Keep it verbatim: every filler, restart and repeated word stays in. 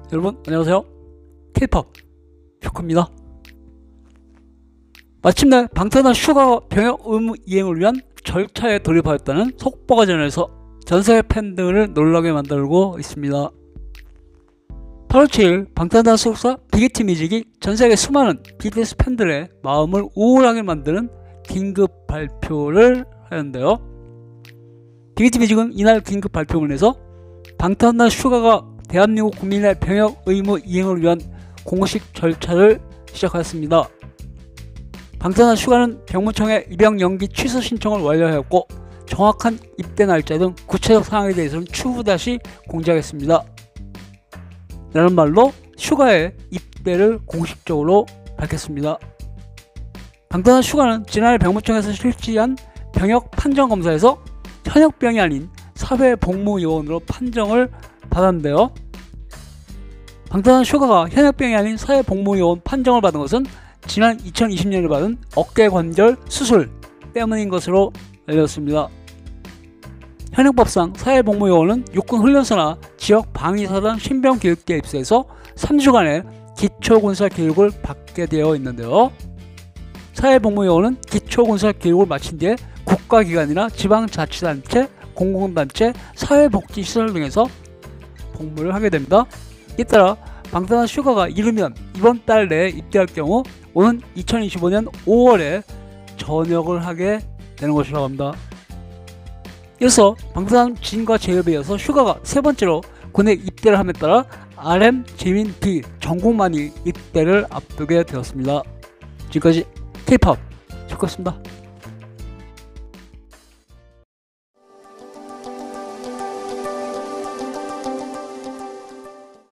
여러분 안녕하세요. K-팝 슈크입니다. 마침내 방탄한 슈가가 병역 의무 이행을 위한 절차에 돌입하였다는 속보가 전해서 전세계 팬들을 놀라게 만들고 있습니다. 팔월 칠일 방탄단 소속사 빅히트 뮤직이 전세계 수많은 비티에스 팬들의 마음을 우울하게 만드는 긴급 발표를 하였는데요. 빅히트 뮤직은 이날 긴급 발표문을 내서 방탄단 슈가가 대한민국 국민의 병역 의무 이행을 위한 공식 절차를 시작하였습니다. 방탄한 슈가는 병무청에 입영 연기 취소 신청을 완료하였고 정확한 입대 날짜 등 구체적 사항에 대해서는 추후 다시 공지하겠습니다. 라는 말로 슈가의 입대를 공식적으로 밝혔습니다. 방탄한 슈가는 지난해 병무청에서 실시한 병역 판정 검사에서 현역병이 아닌 사회복무요원으로 판정을 받았는데요. 방탄한 슈가가 현역병이 아닌 사회복무요원 판정을 받은 것은 지난 이천이십 년에 받은 어깨관절 수술 때문인 것으로 알려졌습니다. 현역법상 사회복무요원은 육군훈련소나 지역 방위사단 신병교육대에 입소해서 삼 주간의 기초군사교육을 받게 되어 있는데요. 사회복무요원은 기초군사교육을 마친 뒤에 국가기관이나 지방자치단체, 공공단체, 사회복지시설 등에서 복무를 하게 됩니다. 이에 따라 방탄한 슈가가 이르면 이번 달 내에 입대할 경우 오는 이천이십오 년 오월에 전역을 하게 되는 것이라고 합니다. 이어서 방탄한 진과 재협에 이어서 슈가가 세 번째로 군에 입대를 함에 따라 알엠, 재민, B 전국만이 입대를 앞두게 되었습니다. 지금까지 K-팝 슈가였습니다.